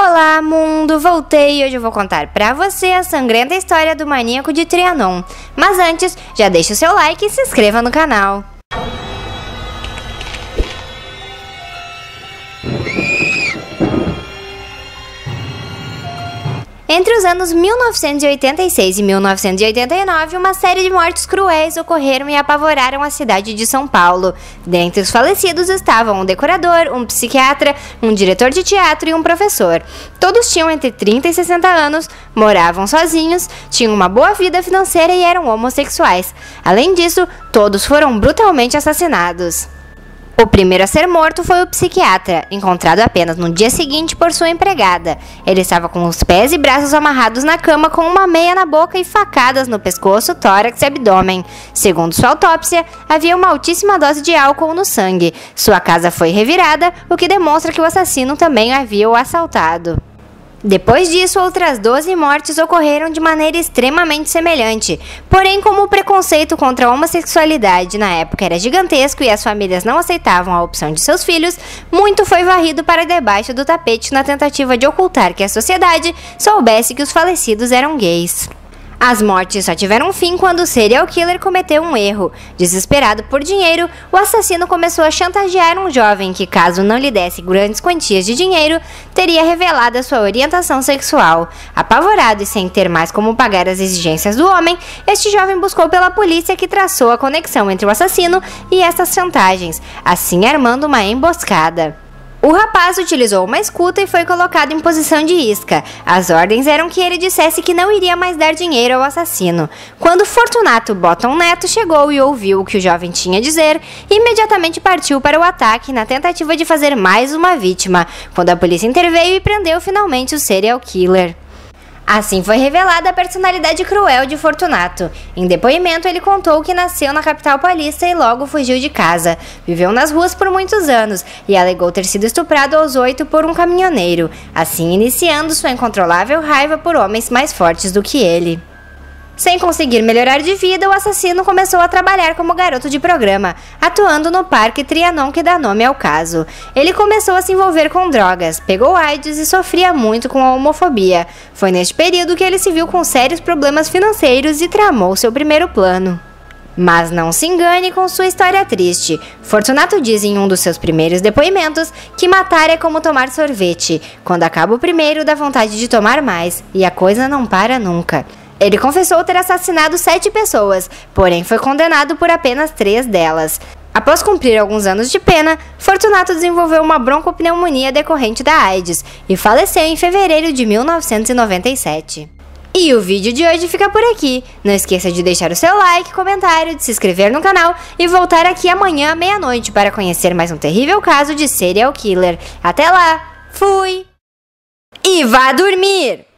Olá, mundo! Voltei e hoje eu vou contar pra você a sangrenta história do maníaco de Trianon. Mas antes, já deixa o seu like e se inscreva no canal. Entre os anos 1986 e 1989, uma série de mortes cruéis ocorreram e apavoraram a cidade de São Paulo. Dentre os falecidos estavam um decorador, um psiquiatra, um diretor de teatro e um professor. Todos tinham entre 30 e 60 anos, moravam sozinhos, tinham uma boa vida financeira e eram homossexuais. Além disso, todos foram brutalmente assassinados. O primeiro a ser morto foi o psiquiatra, encontrado apenas no dia seguinte por sua empregada. Ele estava com os pés e braços amarrados na cama com uma meia na boca e facadas no pescoço, tórax e abdômen. Segundo sua autópsia, havia uma altíssima dose de álcool no sangue. Sua casa foi revirada, o que demonstra que o assassino também havia o assaltado. Depois disso, outras 12 mortes ocorreram de maneira extremamente semelhante. Porém, como o preconceito contra a homossexualidade na época era gigantesco e as famílias não aceitavam a opção de seus filhos, muito foi varrido para debaixo do tapete na tentativa de ocultar que a sociedade soubesse que os falecidos eram gays. As mortes só tiveram fim quando o serial killer cometeu um erro. Desesperado por dinheiro, o assassino começou a chantagear um jovem que, caso não lhe desse grandes quantias de dinheiro, teria revelado a sua orientação sexual. Apavorado e sem ter mais como pagar as exigências do homem, este jovem buscou pela polícia, que traçou a conexão entre o assassino e essas chantagens, assim armando uma emboscada. O rapaz utilizou uma escuta e foi colocado em posição de isca. As ordens eram que ele dissesse que não iria mais dar dinheiro ao assassino. Quando Fortunato Botton Neto chegou e ouviu o que o jovem tinha a dizer, imediatamente partiu para o ataque na tentativa de fazer mais uma vítima, quando a polícia interveio e prendeu finalmente o serial killer. Assim foi revelada a personalidade cruel de Fortunato. Em depoimento, ele contou que nasceu na capital paulista e logo fugiu de casa. Viveu nas ruas por muitos anos e alegou ter sido estuprado aos 8 por um caminhoneiro, assim iniciando sua incontrolável raiva por homens mais fortes do que ele. Sem conseguir melhorar de vida, o assassino começou a trabalhar como garoto de programa, atuando no Parque Trianon, que dá nome ao caso. Ele começou a se envolver com drogas, pegou AIDS e sofria muito com a homofobia. Foi neste período que ele se viu com sérios problemas financeiros e tramou seu primeiro plano. Mas não se engane com sua história triste. Fortunato diz em um dos seus primeiros depoimentos que matar é como tomar sorvete. Quando acaba o primeiro, dá vontade de tomar mais, e a coisa não para nunca. Ele confessou ter assassinado 7 pessoas, porém foi condenado por apenas 3 delas. Após cumprir alguns anos de pena, Fortunato desenvolveu uma broncopneumonia decorrente da AIDS e faleceu em fevereiro de 1997. E o vídeo de hoje fica por aqui. Não esqueça de deixar o seu like, comentário, de se inscrever no canal e voltar aqui amanhã à meia-noite para conhecer mais um terrível caso de serial killer. Até lá, fui! E vá dormir!